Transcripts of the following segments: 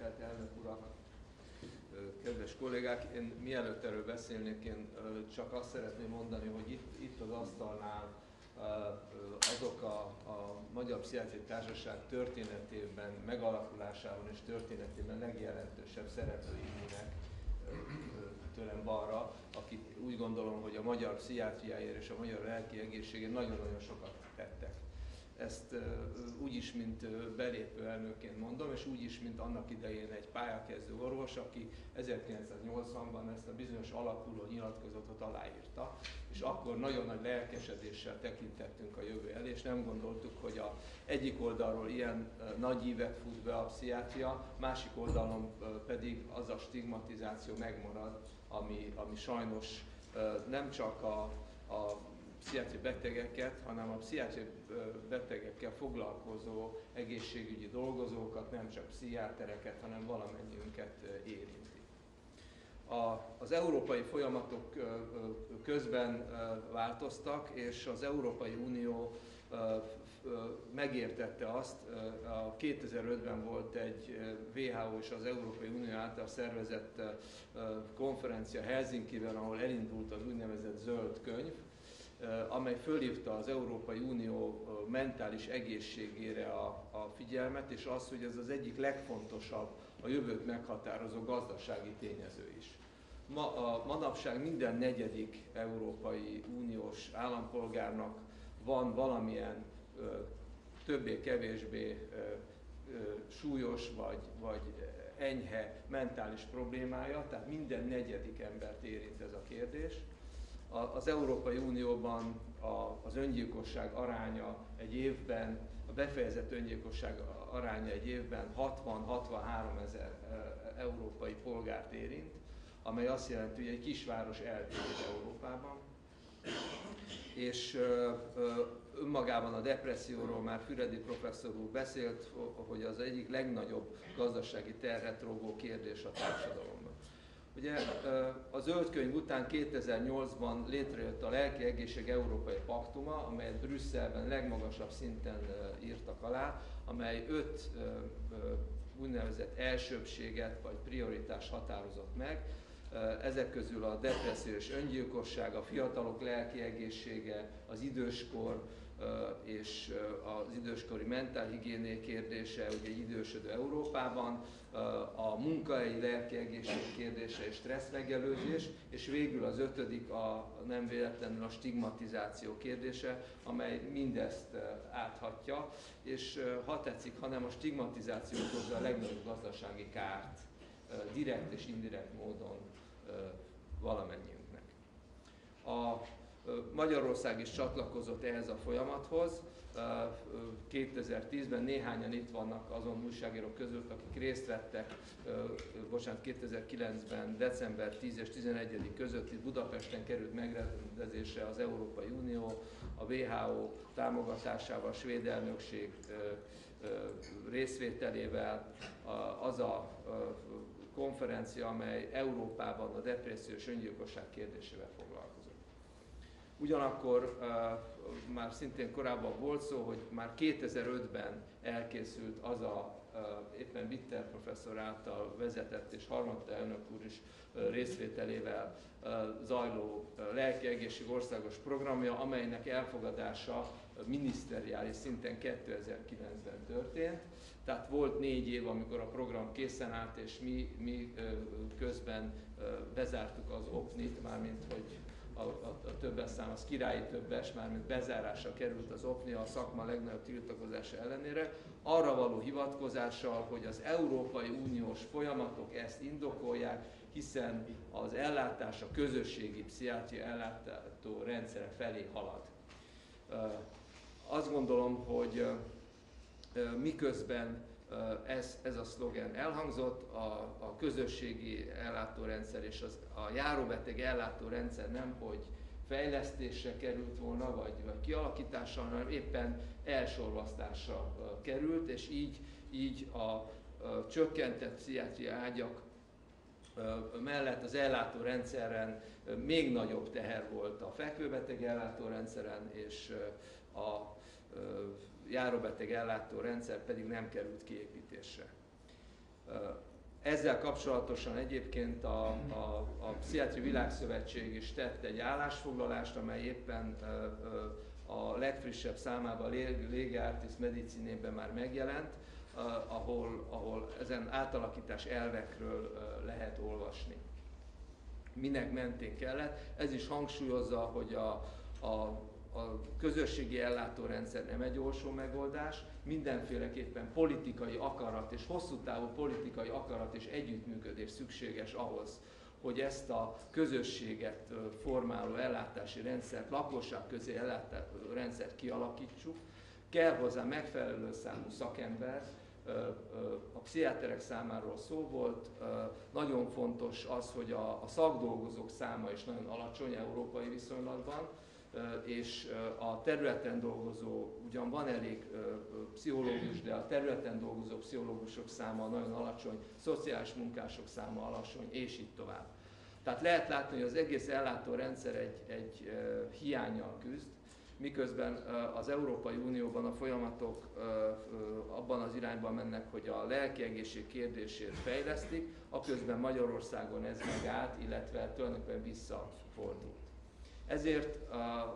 tisztelt elnök urak, kedves kollégák! Én mielőtt erről beszélnék, én csak azt szeretném mondani, hogy itt az asztalnál azok a Magyar Pszichiátriai Társaság történetében, megalakulásában és történetében legjelentősebb szereplőinek tőlem balra, akik úgy gondolom, hogy a magyar pszichiátriáért és a magyar lelki egészségért nagyon-nagyon sokat tettek. Ezt úgy is, mint belépő elnökként mondom, és úgy is, mint annak idején egy pályakezdő orvos, aki 1980-ban ezt a bizonyos alakuló nyilatkozatot aláírta, és akkor nagyon nagy lelkesedéssel tekintettünk a jövő elé, és nem gondoltuk, hogy egyik oldalról ilyen nagy ívet fut be a pszichiátria, másik oldalon pedig az a stigmatizáció megmarad, ami sajnos nem csak a pszichiátriai betegeket, hanem a pszichiátriai betegekkel foglalkozó egészségügyi dolgozókat, nem csak pszichiátereket, hanem valamennyiünket érinti. Az európai folyamatok közben változtak, és az Európai Unió megértette azt, 2005-ben volt egy WHO és az Európai Unió által szervezett konferencia Helsinkiben, ahol elindult az úgynevezett zöld könyv, amely fölhívta az Európai Unió mentális egészségére a figyelmet, és az, hogy ez az egyik legfontosabb, a jövőt meghatározó gazdasági tényező is. Manapság minden negyedik Európai Uniós állampolgárnak van valamilyen többé-kevésbé súlyos vagy enyhe mentális problémája, tehát minden negyedik embert érint ez a kérdés. Az Európai Unióban az öngyilkosság aránya egy évben, a befejezett öngyilkosság aránya egy évben 60-63 ezer európai polgárt érint, amely azt jelenti, hogy egy kisváros eltűnik Európában. És önmagában a depresszióról már Füredi professzor úr beszélt, hogy az egyik legnagyobb gazdasági terhet róvó kérdés a társadalomban. Ugye a zöld könyv után 2008-ban létrejött a Lelki Egészség Európai Paktuma, amelyet Brüsszelben legmagasabb szinten írtak alá, amely 5 úgynevezett elsőbbséget vagy prioritást határozott meg. Ezek közül a depresszió és öngyilkosság, a fiatalok lelki egészsége, az időskor és az időskori mentálhigiéné kérdése, ugye egy idősödő Európában, a munkahelyi lelki egészség kérdése és stressz megelőzés, és végül az 5. nem véletlenül a stigmatizáció kérdése, amely mindezt áthatja, és ha tetszik, hanem a stigmatizáció okozza a legnagyobb gazdasági kárt, direkt és indirekt módon valamennyiünknek. Magyarország is csatlakozott ehhez a folyamathoz. 2010-ben néhányan itt vannak azon újságírók között, akik részt vettek, 2009-ben december 10 és 11 között itt Budapesten került megrendezésre az Európai Unió, a WHO támogatásával, a svéd elnökség részvételével az a konferencia, amely Európában a depresszió és öngyilkosság kérdésével foglalkozott. Ugyanakkor már szintén korábban volt szó, hogy már 2005-ben elkészült az éppen Bitter professzor által vezetett és Harmatta elnök úr is részvételével zajló lelki egészség országos programja, amelynek elfogadása miniszteriális szinten 2009-ben történt. Tehát volt 4 év, amikor a program készen állt, és mi közben bezártuk az OPNI-t, mármint hogy a többes szám az királyi többes, mármint bezárásra került az OPNI a szakma legnagyobb tiltakozása ellenére, arra való hivatkozással, hogy az Európai Uniós folyamatok ezt indokolják, hiszen az ellátás a közösségi pszichiátria ellátó rendszere felé halad. Azt gondolom, hogy miközben ez a szlogen elhangzott, a közösségi ellátórendszer és a járóbeteg ellátórendszer nemhogy fejlesztésre került volna, vagy kialakításra, hanem éppen elsorvasztásra került, és így a csökkentett pszichiátria ágyak mellett az ellátórendszeren még nagyobb teher volt a fekvőbeteg ellátórendszeren, és a járóbeteg ellátórendszer pedig nem került kiépítésre. Ezzel kapcsolatosan egyébként a Pszichiátriai Világszövetség is tett egy állásfoglalást, amely éppen a legfrissebb számában, a Lega Artis Medicinében már megjelent, ahol ezen átalakítás elvekről lehet olvasni. Minek mentén kellett. Ez is hangsúlyozza, hogy a közösségi ellátórendszer nem egy olcsó megoldás, mindenféleképpen politikai akarat és hosszú távú politikai akarat és együttműködés szükséges ahhoz, hogy ezt a közösséget formáló ellátási rendszert, lakosságközi ellátási rendszert kialakítsuk. Kell hozzá megfelelő számú szakember, a pszichiáterek számáról szó volt, nagyon fontos az, hogy a szakdolgozók száma is nagyon alacsony európai viszonylatban, és a területen dolgozó, ugyan van elég pszichológus, de a területen dolgozó pszichológusok száma nagyon alacsony, szociális munkások száma alacsony, és így tovább. Tehát lehet látni, hogy az egész ellátórendszer egy hiánnyal küzd, miközben az Európai Unióban a folyamatok abban az irányban mennek, hogy a lelki egészség kérdését fejlesztik, aközben Magyarországon ez megállt, illetve tulajdonképpen visszafordult. Ezért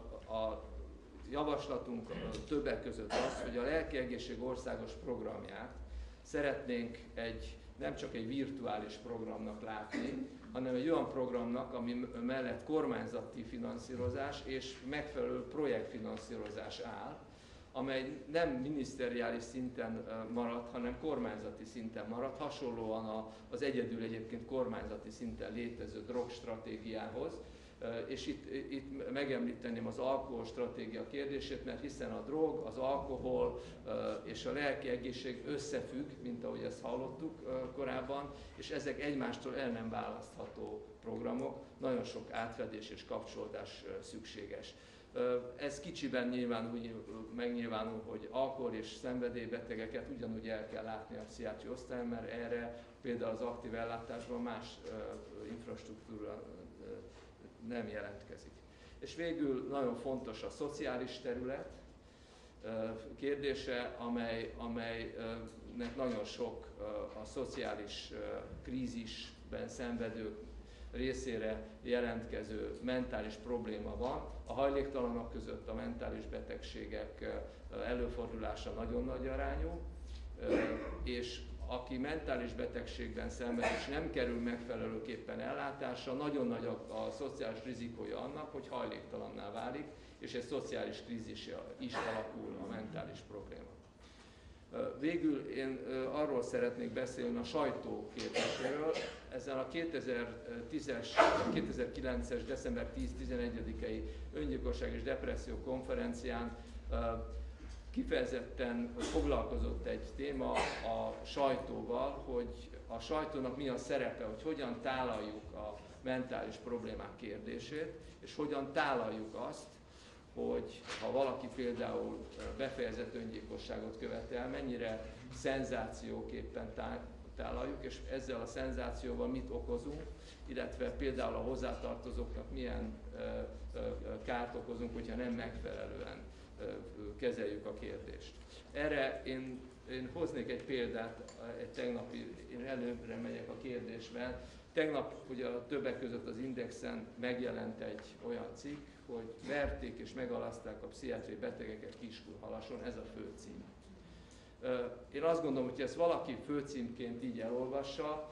a javaslatunk többek között az, hogy a lelki egészség országos programját szeretnénk nem csak egy virtuális programnak látni, hanem egy olyan programnak, ami mellett kormányzati finanszírozás és megfelelő projektfinanszírozás áll, amely nem miniszteriális szinten marad, hanem kormányzati szinten marad, hasonlóan az egyedül egyébként kormányzati szinten létező drogstratégiához. És itt megemlíteném az alkoholstratégia kérdését, mert hiszen a drog, az alkohol és a lelki egészség összefügg, mint ahogy ezt hallottuk korábban, és ezek egymástól el nem választható programok, nagyon sok átfedés és kapcsolódás szükséges. Ez kicsiben megnyilvánul, hogy alkohol és szenvedélybetegeket ugyanúgy el kell látni a pszichiátri osztályon, mert erre például az aktív ellátásban más infrastruktúra nem jelentkezik. És végül nagyon fontos a szociális terület kérdése, amelynek nagyon sok a szociális krízisben szenvedők részére jelentkező mentális probléma van. A hajléktalanok között a mentális betegségek előfordulása nagyon nagy arányú, és aki mentális betegségben szenved és nem kerül megfelelőképpen ellátásra, nagyon nagy a szociális rizikója annak, hogy hajléktalanná válik, és egy szociális krízis is alakul a mentális probléma. Végül én arról szeretnék beszélni a sajtó kérdéséről. Ezen a 2009-es december 10-11-i öngyilkosság és depresszió konferencián kifejezetten foglalkozott egy téma a sajtóval, hogy a sajtónak mi a szerepe, hogy hogyan tálaljuk a mentális problémák kérdését, és hogyan tálaljuk azt, hogy ha valaki például befejezett öngyilkosságot követel, mennyire szenzációképpen tálaljuk, és ezzel a szenzációval mit okozunk, illetve például a hozzátartozóknak milyen kárt okozunk, hogyha nem megfelelően kezeljük a kérdést. Erre én hoznék egy példát, én előbbre megyek a kérdésben. Tegnap ugye többek között az Indexen megjelent egy olyan cikk, hogy verték és megalázták a pszichiátriai betegeket Kiskunhalason, ez a főcím. Én azt gondolom, hogy ezt valaki főcímként így elolvassa,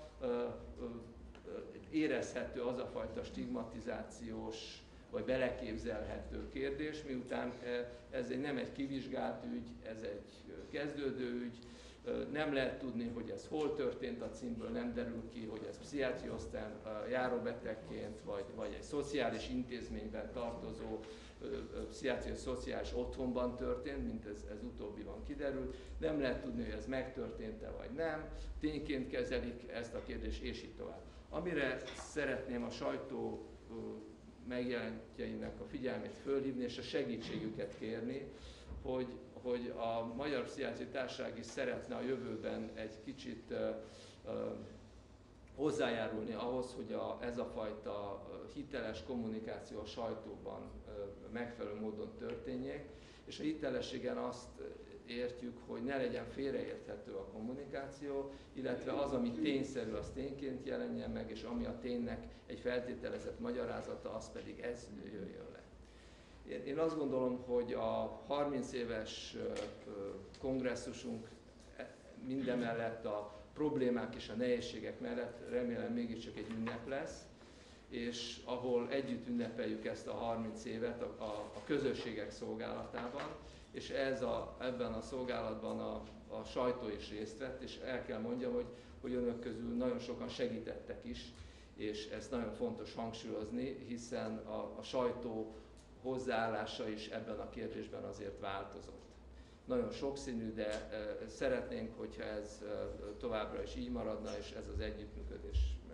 érezhető az a fajta stigmatizációs vagy beleképzelhető kérdés, miután ez nem egy kivizsgált ügy, ez egy kezdődő ügy, nem lehet tudni, hogy ez hol történt, a címből nem derül ki, hogy ez pszichiátriai osztályon járóbetegként, vagy egy szociális intézményben tartozó pszichiátriai szociális otthonban történt, mint ez utóbbiban kiderült. Nem lehet tudni, hogy ez megtörtént-e vagy nem, tényként kezelik ezt a kérdést, és így tovább. Amire szeretném a sajtó megjelentjeinek a figyelmét fölhívni, és a segítségüket kérni, hogy a Magyar Pszichiátriai Társaság is szeretne a jövőben egy kicsit hozzájárulni ahhoz, hogy ez a fajta hiteles kommunikáció a sajtóban megfelelő módon történjék, és a hitelességen azt értjük, hogy ne legyen félreérthető a kommunikáció, illetve az, ami tényszerű, az tényként jelenjen meg, és ami a ténynek egy feltételezett magyarázata, az pedig ez jöjjön le. Én azt gondolom, hogy a 30 éves kongresszusunk mindemellett a problémák és a nehézségek mellett remélem mégiscsak egy ünnep lesz, és ahol együtt ünnepeljük ezt a 30 évet a közösségek szolgálatában, és ebben a szolgálatban a sajtó is részt vett, és el kell mondjam, hogy önök közül nagyon sokan segítettek is, és ezt nagyon fontos hangsúlyozni, hiszen a sajtó hozzáállása is ebben a kérdésben azért változott. Nagyon sokszínű, de szeretnénk, hogyha ez továbbra is így maradna, és ez az együttműködés